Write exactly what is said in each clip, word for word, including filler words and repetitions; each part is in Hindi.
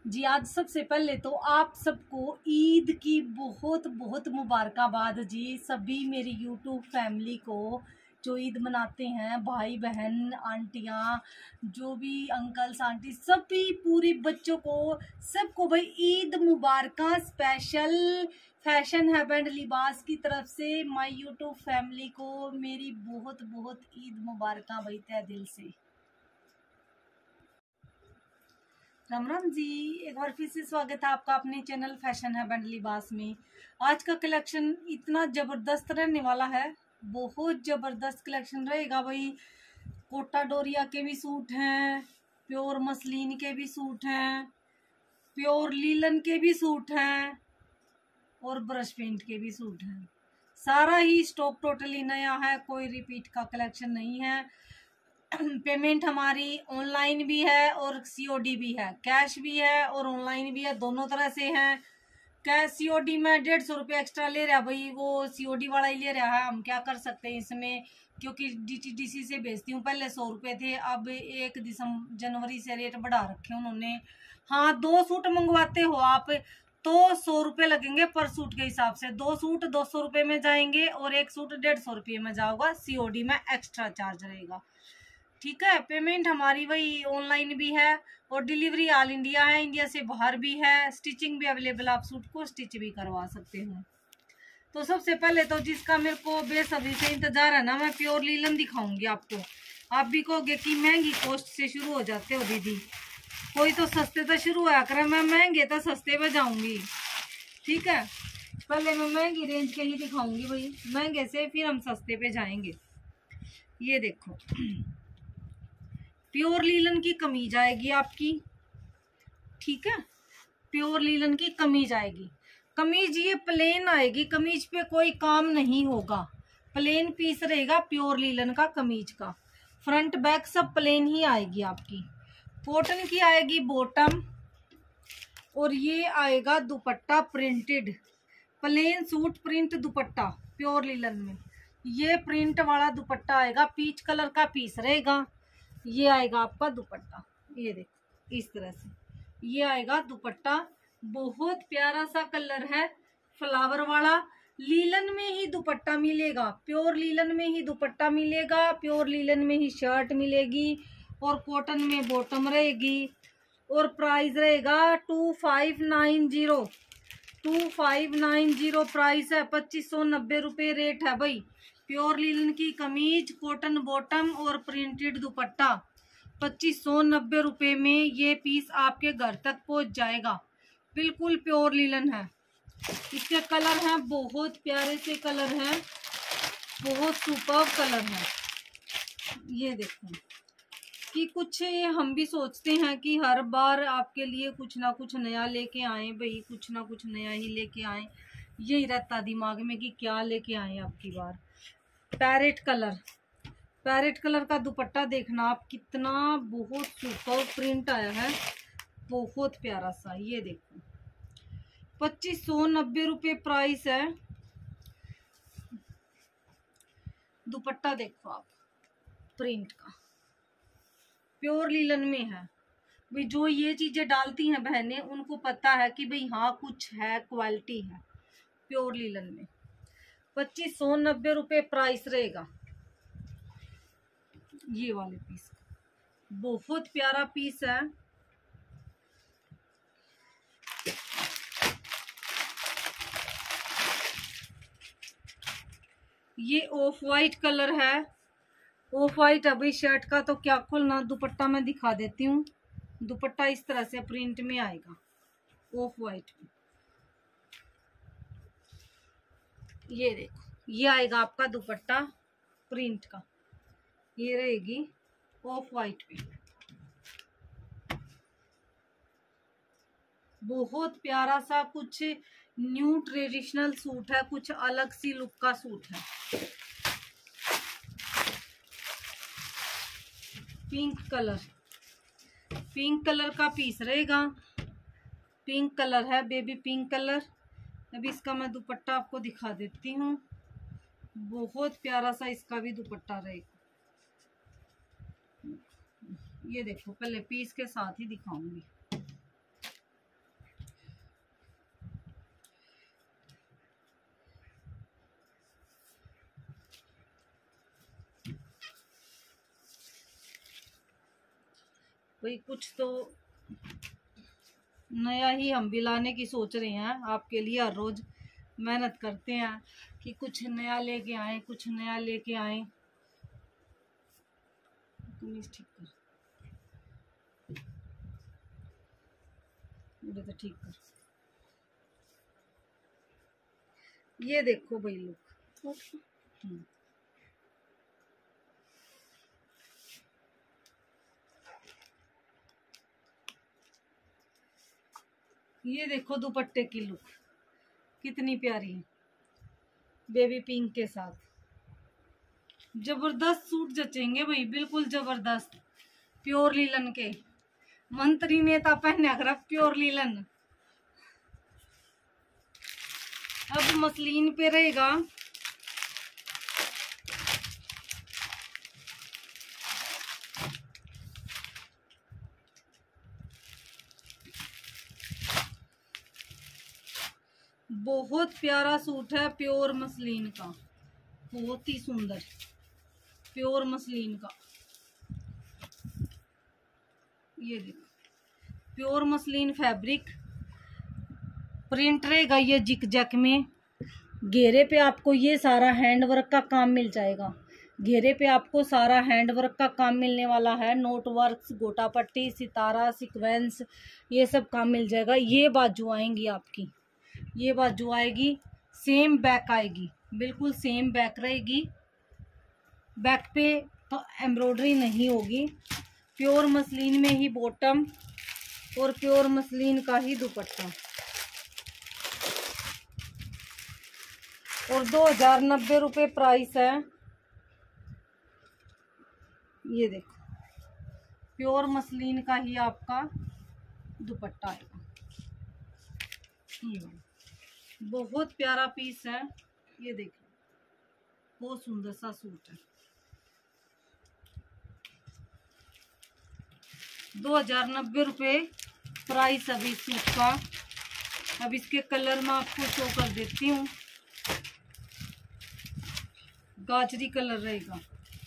जी आज सबसे पहले तो आप सबको ईद की बहुत बहुत मुबारकबाद जी। सभी मेरी यूट्यूब फैमिली को जो ईद मनाते हैं, भाई बहन आंटियाँ, जो भी अंकल्स आंटी, सभी पूरी बच्चों को सबको भाई ईद मुबारक। स्पेशल फैशन है बैंड लिबास की तरफ से माय यूट्यूब फैमिली को मेरी बहुत बहुत ईद मुबारक भाई तहे दिल से। राम राम जी, एक बार फिर से स्वागत है आपका अपने चैनल फैशन है बैंड लिबास में। आज का कलेक्शन इतना ज़बरदस्त रहने वाला है, बहुत ज़बरदस्त कलेक्शन रहेगा भाई। कोटा डोरिया के भी सूट हैं, प्योर मसलिन के भी सूट हैं, प्योर लीलन के भी सूट हैं और ब्रश पेंट के भी सूट हैं। सारा ही स्टॉक टोटली नया है, कोई रिपीट का कलेक्शन नहीं है। पेमेंट हमारी ऑनलाइन भी है और सीओडी भी है, कैश भी है और ऑनलाइन भी है, दोनों तरह से है। कैश सीओडी में डेढ़ सौ रुपये एक्स्ट्रा ले रहा भाई, वो सीओडी वाला ही ले रहा है, हम क्या कर सकते हैं इसमें, क्योंकि डीटीडीसी से भेजती हूँ। पहले सौ रुपये थे, अब एक दिसंबर जनवरी से रेट बढ़ा रखे उन्होंने। हाँ, दो सूट मंगवाते हो आप तो सौ रुपये लगेंगे पर सूट के हिसाब से। दो सूट दो सौ रुपये में जाएंगे और एक सूट डेढ़ सौ रुपये में जाओगा, सीओडी में एक्स्ट्रा चार्ज रहेगा। ठीक है, पेमेंट हमारी वही ऑनलाइन भी है और डिलीवरी ऑल इंडिया है, इंडिया से बाहर भी है। स्टिचिंग भी अवेलेबल, आप सूट को स्टिच भी करवा सकते हो। तो सबसे पहले तो जिसका मेरे को बेसब्री से इंतजार है ना, मैं प्योर लीलन दिखाऊंगी आपको। आप भी कहोगे कि महंगी कॉस्ट से शुरू हो जाते हो दीदी, कोई तो सस्ते तो शुरू होया करे, मैं महंगे तो सस्ते पे जाऊंगी। ठीक है, पहले मैं महंगी रेंज के ही दिखाऊंगी भाई, महंगे से फिर हम सस्ते पे जाएंगे। ये देखो, प्योर लीलन की कमीज आएगी आपकी। ठीक है, प्योर लीलन की कमीज आएगी। कमीज ये प्लेन आएगी, कमीज पे कोई काम नहीं होगा, प्लेन पीस रहेगा प्योर लीलन का कमीज का। फ्रंट बैक सब प्लेन ही आएगी आपकी। कॉटन की आएगी बॉटम और ये आएगा दुपट्टा प्रिंटेड, प्लेन सूट प्रिंट दुपट्टा प्योर लीलन में। ये प्रिंट वाला दुपट्टा आएगा, पीच कलर का पीस रहेगा। ये आएगा आपका दुपट्टा, ये देखो इस तरह से ये आएगा दुपट्टा। बहुत प्यारा सा कलर है, फ्लावर वाला। लीलन में ही दुपट्टा मिलेगा, प्योर लीलन में ही दुपट्टा मिलेगा, प्योर लीलन में ही शर्ट मिलेगी और कॉटन में बॉटम रहेगी। और प्राइस रहेगा two five nine zero two five nine zero price है, पच्चीस सौ नब्बे रुपये रेट है भाई। प्योर लीलन की कमीज, कॉटन बॉटम और प्रिंटेड दुपट्टा, पच्चीस सौ नब्बे रुपये में ये पीस आपके घर तक पहुंच जाएगा। बिल्कुल प्योर लीलन है। इसके कलर हैं, बहुत प्यारे से कलर हैं, बहुत सुपर्ब कलर है। ये देखो कि कुछ हम भी सोचते हैं कि हर बार आपके लिए कुछ ना कुछ नया लेके आए भाई, कुछ ना कुछ नया ही लेके आए, यही रहता दिमाग में कि क्या लेके आए आपकी बार। पैरेट कलर, पैरेट कलर का दुपट्टा देखना आप, कितना बहुत सुपर प्रिंट आया है, बहुत प्यारा सा। ये देखो पच्चीस सौ नब्बे रुपये प्राइस है। दुपट्टा देखो आप, प्रिंट का प्योर लीलन में है भाई। जो ये चीजें डालती हैं बहनें, उनको पता है कि भाई हाँ कुछ है, क्वालिटी है प्योर लीलन में। पच्चीस सौ नब्बे रुपये प्राइस रहेगा ये वाले पीस। बहुत प्यारा पीस है। ये ऑफ वाइट कलर है, ऑफ वाइट अभी शर्ट का तो क्या खोलना, दुपट्टा मैं दिखा देती हूँ। दुपट्टा इस तरह से प्रिंट में आएगा, ऑफ वाइट में। ये देखो, ये आएगा आपका दुपट्टा प्रिंट का, ये रहेगी ऑफ वाइट पे। बहुत प्यारा सा कुछ न्यू ट्रेडिशनल सूट है, कुछ अलग सी लुक का सूट है। पिंक कलर, पिंक कलर का पीस रहेगा, पिंक कलर है, बेबी पिंक कलर। अभी इसका मैं दुपट्टा आपको दिखा देती हूँ, बहुत प्यारा सा इसका भी दुपट्टा रहेगा। ये देखो, पहले पीस के साथ ही दिखाऊंगी। भाई कुछ तो नया ही हम भी लाने की सोच रहे हैं आपके लिए। हर रोज मेहनत करते हैं कि कुछ नया लेके आए, कुछ नया लेके आए। ठीक कर, मुझे तो ठीक कर। ये देखो भाई लुक, ये देखो दुपट्टे की लुक कितनी प्यारी है, बेबी पिंक के साथ। जबरदस्त सूट जचेंगे भाई, बिल्कुल जबरदस्त। प्योर लीलन के मंत्री नेता पहने अगर प्योर लीलन। अब मसलिन पे रहेगा बहुत प्यारा सूट है, प्योर मसलिन का, बहुत ही सुंदर प्योर मसलिन का। ये देखो प्योर मसलिन फैब्रिक, प्रिंट रहेगा ये जिक जैक में। घेरे पे आपको ये सारा हैंड वर्क का काम मिल जाएगा। घेरे पे आपको सारा हैंड वर्क का काम मिलने वाला है। नोट वर्क्स, गोटा पट्टी, सितारा, सीक्वेंस, ये सब काम मिल जाएगा। ये बाजू आएंगी आपकी, ये बाजू आएगी, सेम बैक आएगी, बिल्कुल सेम बैक रहेगी। बैक पे तो एम्ब्रॉयडरी नहीं होगी। प्योर मसलिन में ही बॉटम और प्योर मसलिन का ही दुपट्टा। और दो हजार नब्बे रुपये प्राइस है। ये देखो प्योर मसलिन का ही आपका दुपट्टा आएगा। ये बहुत प्यारा पीस है, ये देखो बहुत सुंदर सा सूट है। दो हजार नब्बे रुपये प्राइस अभी सूट का। अब इसके कलर मैं आपको शो कर देती हूँ। गाजरी कलर रहेगा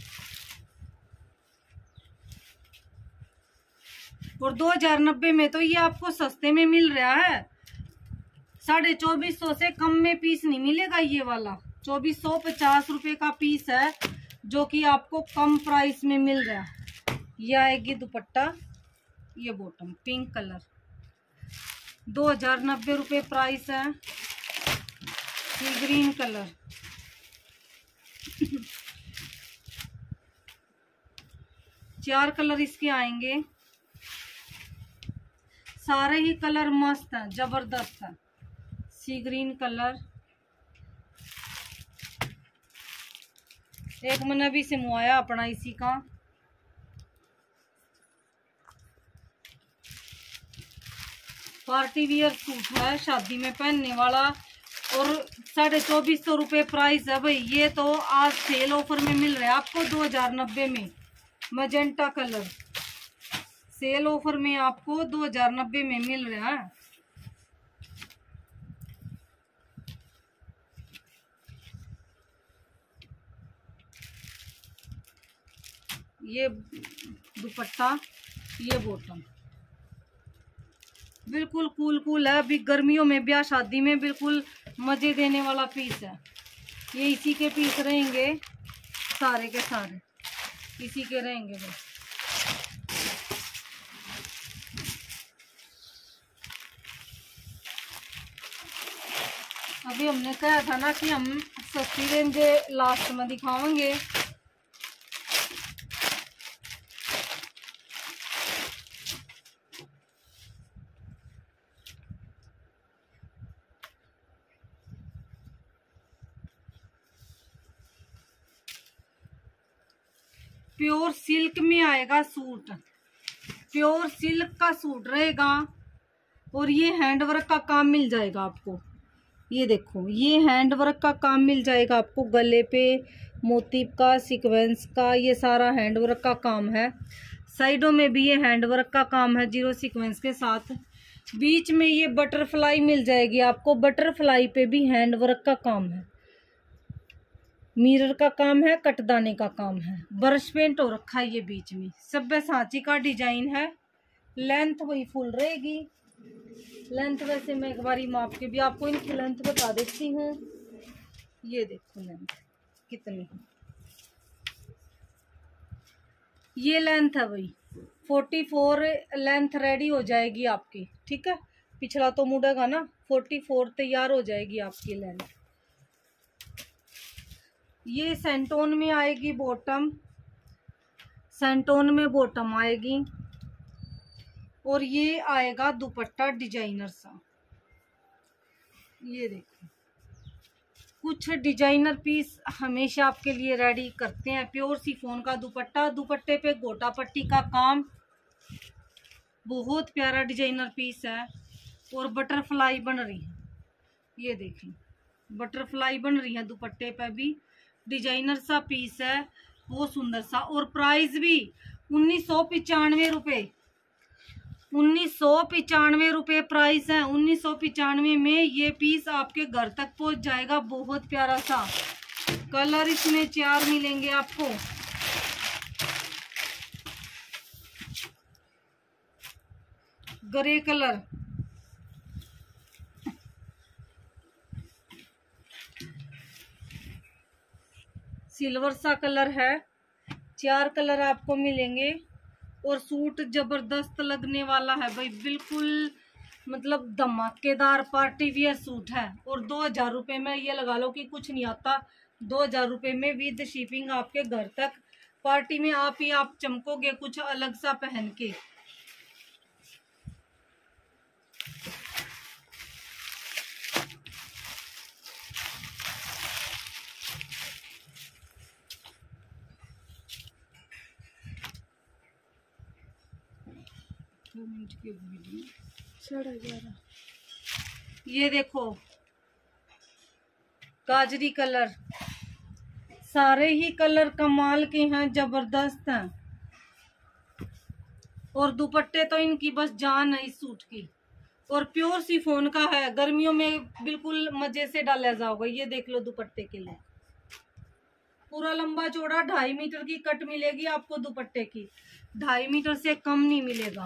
और दो हजार नब्बे में तो ये आपको सस्ते में मिल रहा है। साढ़े चौबीस सौ से कम में पीस नहीं मिलेगा। ये वाला चौबीस सौ पचास रुपये का पीस है जो कि आपको कम प्राइस में मिल रहा है। ये आएगी दुपट्टा, ये बॉटम पिंक कलर। दो हजार नब्बे रुपये प्राइस है। ये ग्रीन कलर चार कलर इसके आएंगे। सारे ही कलर मस्त हैं, जबरदस्त है। सी ग्रीन कलर, एक मैंने भी सिमवाया अपना इसी का। पार्टी वियर सूट है, शादी में पहनने वाला। और साढ़े चौबीस सौ रुपये प्राइस है भाई। ये तो आज सेल ऑफर में मिल रहा है आपको दो हजार नब्बे में। मजेंटा कलर सेल ऑफर में आपको दो हजार नब्बे में मिल रहा है। ये दुपट्टा, ये बॉटम, बिल्कुल कूल कूल है। अभी गर्मियों में ब्याह शादी में बिल्कुल मजे देने वाला पीस है। ये इसी के पीस रहेंगे, सारे के सारे इसी के रहेंगे बस। अभी हमने कहा था ना कि हम सस्ती रेंज लास्ट में दिखाएंगे। प्योर सिल्क में आएगा सूट, प्योर सिल्क का सूट रहेगा। और ये हैंडवर्क का काम मिल जाएगा आपको। ये देखो ये हैंडवर्क का काम मिल जाएगा आपको। गले पे मोतीफ का, सीक्वेंस का, ये सारा हैंडवर्क का काम है। साइडों में भी ये हैंडवर्क का काम है जीरो सीक्वेंस के साथ। बीच में ये बटरफ्लाई मिल जाएगी आपको। बटरफ्लाई पे भी हैंडवर्क का काम है। मिरर का काम है, कटदाने का काम है। ब्रश पेंट हो रखा है ये बीच में। सब्य सांची का डिजाइन है। लेंथ वही फुल रहेगी। लेंथ वैसे मैं एक बारी माप के भी आपको इनकी लेंथ बता देती हूँ। ये देखो लेंथ कितनी, ये लेंथ है भाई फोर्टी फोर लेंथ रेडी हो जाएगी आपकी, ठीक है। पिछला तो मुड़ेगा ना, फोर्टी फोर तैयार हो जाएगी आपकी लेंथ। ये सेंटोन में आएगी बॉटम, सेंटोन में बॉटम आएगी। और ये आएगा दुपट्टा डिजाइनर सा। ये देखो कुछ डिजाइनर पीस हमेशा आपके लिए रेडी करते हैं। प्योर सिफोन का दुपट्टा, दुपट्टे पे गोटा पट्टी का काम, बहुत प्यारा डिजाइनर पीस है। और बटरफ्लाई बन रही है, ये देखिए बटरफ्लाई बन रही है दुपट्टे पे भी। डिजाइनर सा पीस है, बहुत सुंदर सा। और प्राइस भी उन्नीस सौ पचानवे रुपये, उन्नीस सौ पचानवे रुपये प्राइस है। उन्नीस सौ पचानवे में ये पीस आपके घर तक पहुंच जाएगा। बहुत प्यारा सा कलर इसमें चार मिलेंगे आपको। ग्रे कलर, सिल्वर सा कलर है, चार कलर आपको मिलेंगे। और सूट जबरदस्त लगने वाला है भाई, बिल्कुल मतलब धमाकेदार पार्टी वियर सूट है। और दो हजार रुपये में ये लगा लो कि कुछ नहीं आता। दो हजार रुपये में विद शिपिंग आपके घर तक। पार्टी में आप ही आप चमकोगे कुछ अलग सा पहन के। ये देखो गाजरी कलर, सारे ही कलर कमाल के हैं, जबरदस्त हैं। और दुपट्टे तो इनकी बस जान है इस सूट की। और प्योर सिफोन का है, गर्मियों में बिल्कुल मजे से डाला जाओगा। ये देख लो दुपट्टे के लिए पूरा लंबा चौड़ा ढाई मीटर की कट मिलेगी आपको दुपट्टे की, ढाई मीटर से कम नहीं मिलेगा।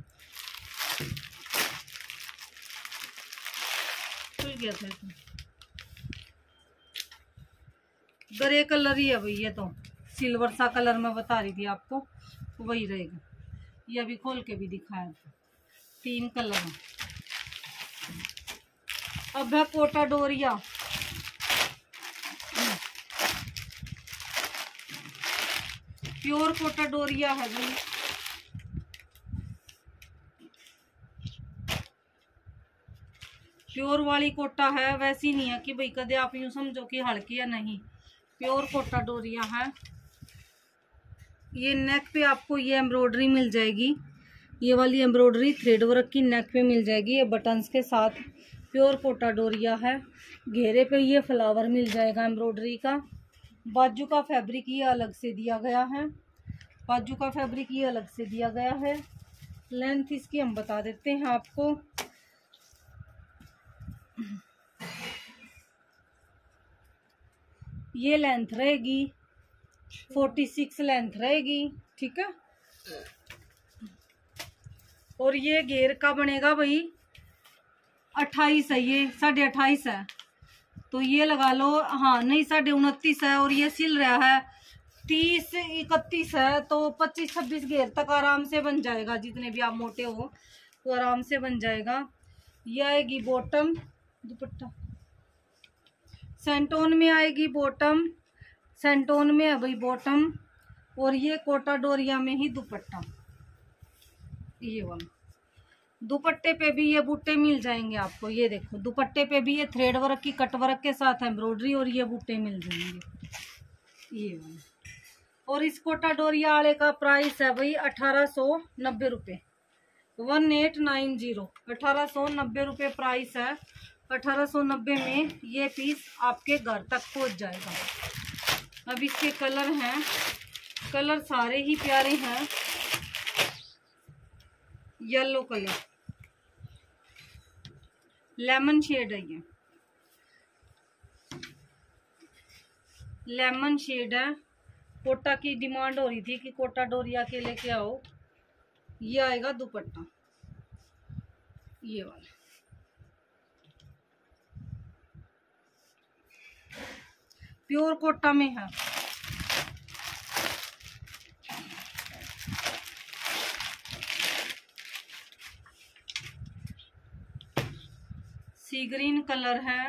खुल गया था तो ग्रे कलर ही है भाई, ये तो सिल्वर सा कलर मैं बता रही थी आपको, वही रहेगा। ये अभी खोल के भी दिखाया था, तीन कलर है। अब है कोटा डोरिया, प्योर कोटा डोरिया है भाई। प्योर वाली कोटा है, वैसी नहीं है कि भाई कदे आप यूं समझो कि हल्की है, नहीं। प्योर कोटा डोरिया है। ये नेक पे आपको ये एम्ब्रॉयडरी मिल जाएगी, ये वाली एम्ब्रॉयडरी थ्रेड वर्क की नेक पे मिल जाएगी, ये बटन्स के साथ। प्योर कोटा डोरिया है। घेरे पे ये फ्लावर मिल जाएगा एम्ब्रॉयडरी का। बाजू का फैब्रिक ये अलग से दिया गया है, बाजू का फैब्रिक ये अलग से दिया गया है। लेंथ इसकी हम बता देते हैं आपको। ये लेंथ रहेगी फोर्टी सिक्स लेंथ रहेगी, ठीक है। और ये घेर का बनेगा भाई अट्ठाईस है, ये साढ़े अट्ठाईस है, तो ये लगा लो। हाँ नहीं, साढ़े उनतीस है। और ये सिल रहा है तीस इकतीस है, तो पच्चीस छब्बीस घेर तक आराम से बन जाएगा। जितने भी आप मोटे हो तो आराम से बन जाएगा। ये आएगी बॉटम, दुपट्टा सेंटोन में आएगी बॉटम, सेंटोन में है भाई बॉटम। और ये कोटा डोरिया में ही दुपट्टा, ये वाला। दुपट्टे पे भी ये बूटे मिल जाएंगे आपको। ये देखो दुपट्टे पे भी ये थ्रेड वर्क की कट वर्क के साथ एम्ब्रॉयडरी और ये बूटे मिल जाएंगे, ये वाला। और इस कोटा डोरिया वाले का प्राइस है भाई अठारह सौ नब्बे रुपये, वन एट नाइन जीरो अठारह सौ नब्बे रुपये प्राइस है। अठारह सौ नब्बे में ये पीस आपके घर तक पहुंच जाएगा। अब इसके कलर हैं, कलर सारे ही प्यारे हैं। येलो कलर, लेमन शेड है, ये लेमन शेड है। कोटा की डिमांड हो रही थी कि कोटा डोरिया के लेके आओ, ये आएगा दुपट्टा, ये वाला। प्योर कोटा में है। सी ग्रीन कलर है।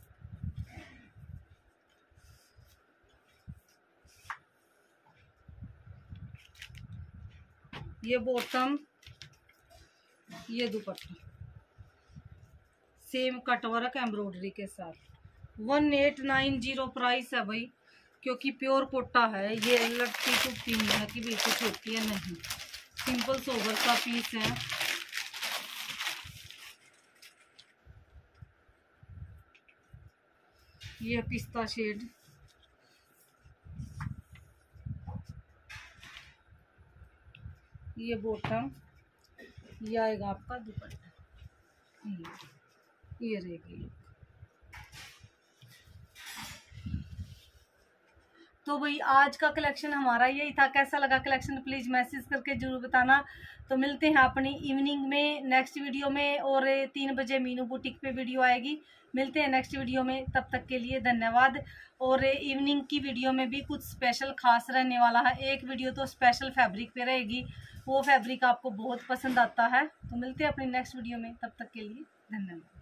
ये बॉटम, ये दुपट्टा, सेम कटवर्क एम्ब्रॉयडरी के साथ। One eight nine zero price है भाई, क्योंकि प्योर कोटा है। ये लटकी टुटती नहीं है कि बिल्कुल छोटी है, नहीं, सिंपल सोबर का पीस है। ये पिस्ता शेड, ये बॉटम, ये आएगा आपका दुपट्टा, ये ये रहेगी। तो भाई आज का कलेक्शन हमारा यही था। कैसा लगा कलेक्शन प्लीज़ मैसेज करके जरूर बताना। तो मिलते हैं अपनी इवनिंग में नेक्स्ट वीडियो में, और तीन बजे मीनू बुटीक पे वीडियो आएगी। मिलते हैं नेक्स्ट वीडियो में, तब तक के लिए धन्यवाद। और इवनिंग की वीडियो में भी कुछ स्पेशल खास रहने वाला है। एक वीडियो तो स्पेशल फैब्रिक पे रहेगी, वो फैब्रिक आपको बहुत पसंद आता है। तो मिलते हैं अपनी नेक्स्ट वीडियो में, तब तक के लिए धन्यवाद।